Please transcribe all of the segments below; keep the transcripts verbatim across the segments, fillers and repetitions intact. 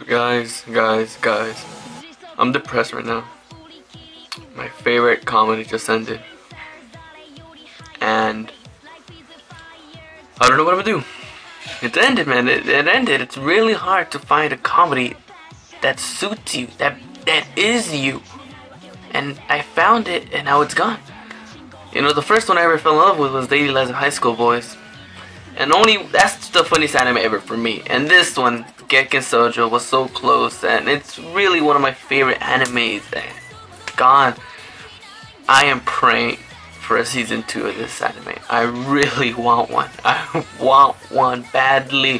Guys, guys, guys, I'm depressed right now. My favorite comedy just ended, and I don't know what I'm gonna do. It ended, man. It, it ended. It's really hard to find a comedy that suits you, that that is you. And I found it, and now it's gone. You know, the first one I ever fell in love with was Daily Lives of High School Boys, and only that's the funniest anime ever for me. And this one, Gekken Shoujo, was so close, and it's really one of my favorite animes. And gone. I am praying for a season two of this anime. I really want one. I want one badly.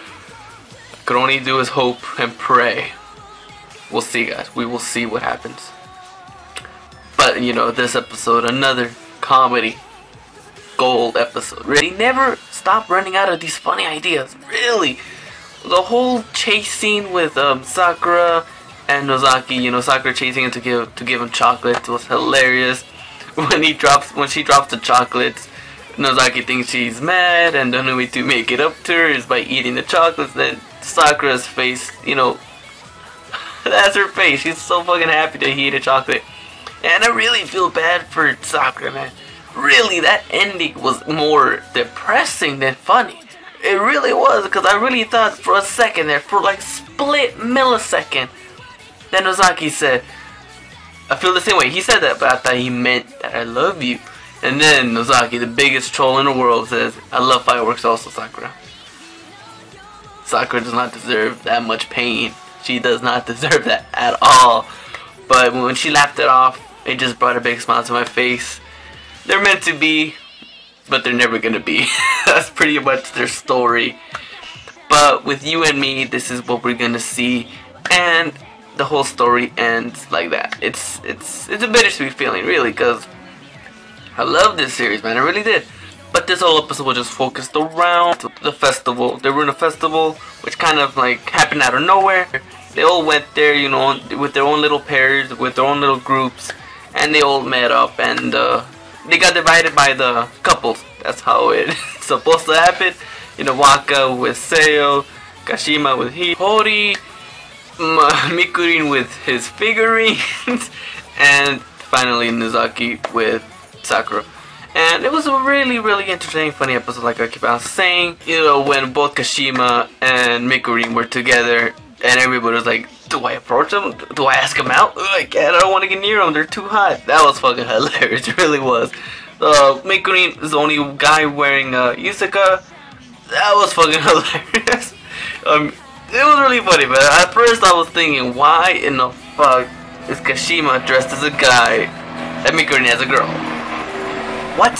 I could only do is hope and pray. We'll see, guys. We will see what happens. But you know, this episode, another comedy gold episode. Really, never stop running out of these funny ideas. Really, the whole chase scene with um, Sakura and Nozaki. You know, Sakura chasing him to give to give him chocolates was hilarious. When he drops, when she drops the chocolates, Nozaki thinks she's mad, and the only way to make it up to her is by eating the chocolates. Then Sakura's face, you know, that's her face. She's so fucking happy that he ate a chocolate. And I really feel bad for Sakura, man. Really, that ending was more depressing than funny. It really was, because I really thought for a second there, for like split millisecond, that Nozaki said, I feel the same way. He said that, but I thought he meant that I love you. And then Nozaki, the biggest troll in the world, says, I love fireworks also, Sakura. Sakura does not deserve that much pain. She does not deserve that at all. But when she laughed it off, it just brought a big smile to my face. They're meant to be, but they're never gonna be. That's pretty much their story. But with you and me, this is what we're gonna see. And the whole story ends like that. It's it's it's a bittersweet feeling, really, because I love this series, man. I really did. But this whole episode was just focused around the festival. They were in a festival, which kind of like happened out of nowhere. They all went there, you know, with their own little pairs, with their own little groups, and they all met up, and uh, they got divided by the couples. That's how it's supposed to happen. You know, Waka with Seo, Kashima with Hori, Mikurin with his figurines, and finally Nozaki with Sakura. And it was a really, really entertaining, funny episode, like I keep on saying. You know, when both Kashima and Mikurin were together, and everybody was like, do I approach them? Do I ask them out? Ugh, I can't, I don't want to get near them, they're too hot. That was fucking hilarious, it really was. Uh, Mikurin is the only guy wearing uh, Yusaka. That was fucking hilarious. um, It was really funny, but at first I was thinking, why in the fuck is Kashima dressed as a guy and Mikurin as a girl? What?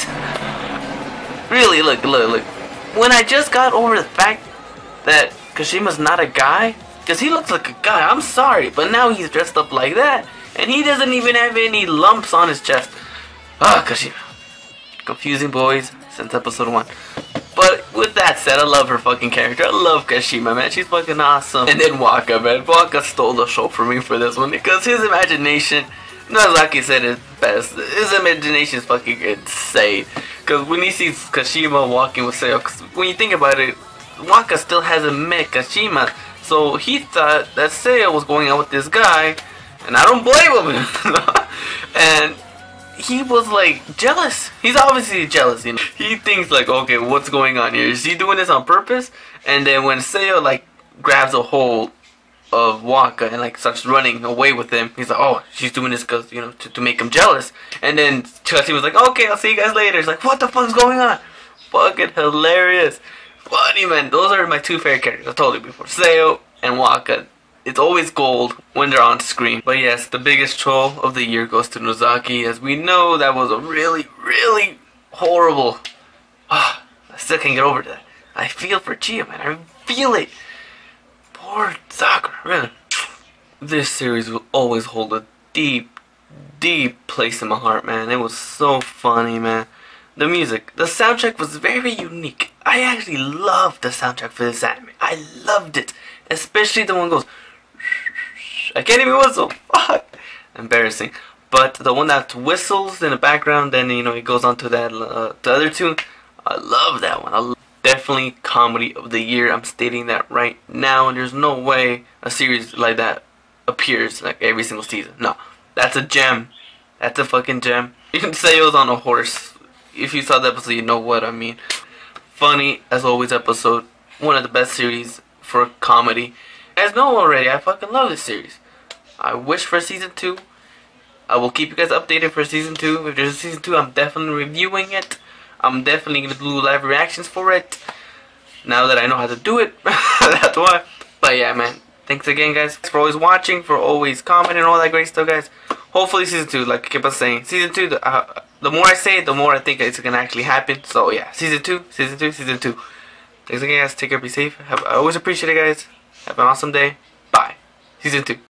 Really, look, look, look. When I just got over the fact that Kashima's not a guy, because he looks like a guy, I'm sorry, but now he's dressed up like that, and he doesn't even have any lumps on his chest. Ah, Kashima. Confusing boys since episode one. But with that said, I love her fucking character. I love Kashima, man. She's fucking awesome. And then Waka, man. Waka stole the show for me for this one, because his imagination, Nozaki said it best, his imagination is fucking insane. Because when he sees Kashima walking with Seo, when you think about it, Waka still hasn't met Kashima. So he thought that Seo was going out with this guy, and I don't blame him. And he was like jealous. He's obviously jealous, you know. He thinks like, okay, what's going on here? Is he doing this on purpose? And then when Seo like grabs a hold of Waka and like starts running away with him, he's like, oh, she's doing this because, you know, to, to make him jealous. And then Chelsea was like, okay, I'll see you guys later. He's like, what the fuck's going on? Fucking hilarious. Funny, man. Those are my two favorite characters. I told you before. Seo and Waka. It's always gold when they're on screen. But yes, the biggest troll of the year goes to Nozaki. As we know, that was a really, really horrible... Oh, I still can't get over that. I feel for Chia, man. I feel it. Poor Sakura, really. This series will always hold a deep, deep place in my heart, man. It was so funny, man. The music, the soundtrack was very unique. I actually loved the soundtrack for this anime. I loved it. Especially the one that goes... I can't even whistle. Fuck. Embarrassing. But the one that whistles in the background, then, you know, it goes on to that, uh, the other tune. I love that one. I definitely comedy of the year. I'm stating that right now, and there's no way a series like that appears like every single season. No, that's a gem. That's a fucking gem. You can say it was on a horse. If you saw the episode, you know what I mean. Funny as always episode. One of the best series for comedy. You guys know already, I fucking love this series. I wish for season two. I will keep you guys updated for season two. If there's a season two, I'm definitely reviewing it. I'm definitely going to do live reactions for it. Now that I know how to do it. That's why. But yeah, man. Thanks again, guys, for always watching, for always commenting, all that great stuff, guys. Hopefully season two, like I keep on saying. Season two, the, uh, the more I say it, the more I think it's going to actually happen. So yeah, season two, season two, season two. Thanks again, guys. Take care, be safe. Have, I always appreciate it, guys. Have an awesome day. Bye. Season two.